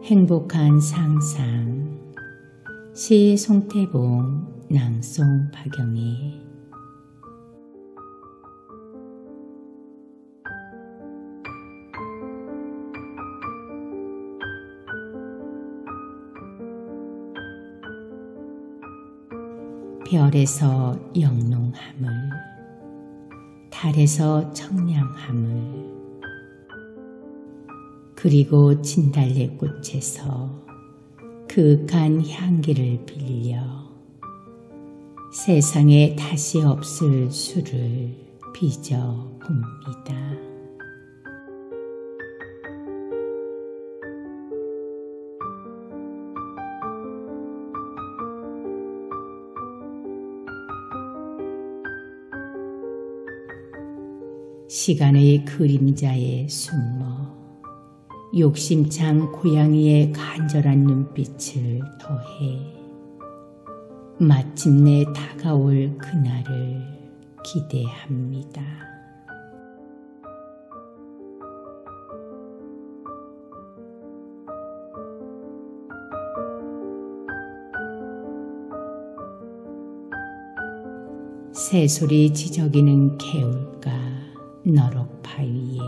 행복한 상상 시 송태봉 낭송 박영희 별에서 영롱함을 달에서 청량함을 그리고 진달래꽃에서 그윽한 향기를 빌려 세상에 다시 없을 수를 빚어봅니다. 시간의 그림자에 숨어 욕심찬 고양이의 간절한 눈빛을 더해 마침내 다가올 그날을 기대합니다. 새소리 지저귀는 개울가 너럭파 위에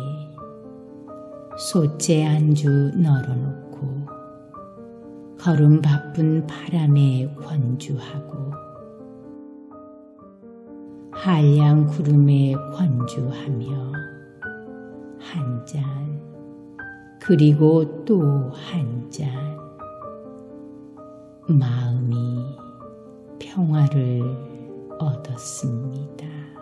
솥재 안주 널어놓고 걸음 바쁜 바람에 권주하고 한량 구름에 권주하며 한 잔 그리고 또 한 잔 마음이 평화를 얻었습니다.